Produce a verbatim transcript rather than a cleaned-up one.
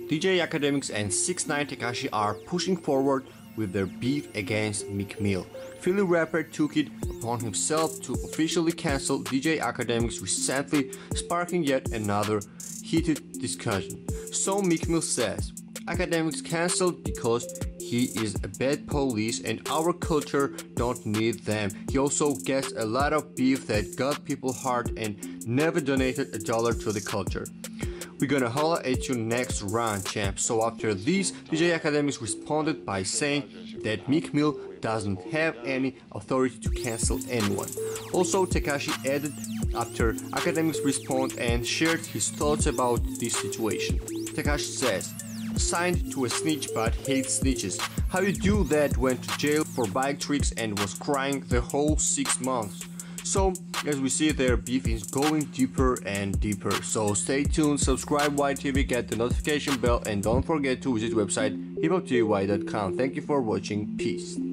D J Akademiks and six ix nine Tekashi are pushing forward with their beef against Meek Mill. Philly rapper took it upon himself to officially cancel D J Akademiks recently, sparking yet another heated discussion. So Meek Mill says, Akademiks cancelled because he is a bad police and our culture don't need them. He also gets a lot of beef that got people hard and never donated a dollar to the culture. We're gonna holla at you next round, champ. So after this, D J Akademiks responded by saying that Meek Mill doesn't have any authority to cancel anyone. Also, Tekashi added after Akademiks responded and shared his thoughts about this situation. Tekashi says, "Signed to a snitch but hates snitches. How you do that? Went to jail for bike tricks and was crying the whole six months. So, as we see, their beef is going deeper and deeper. So stay tuned, subscribe Y T V, get the notification bell, and don't forget to visit website hip hop T V Y dot com. Thank you for watching. Peace.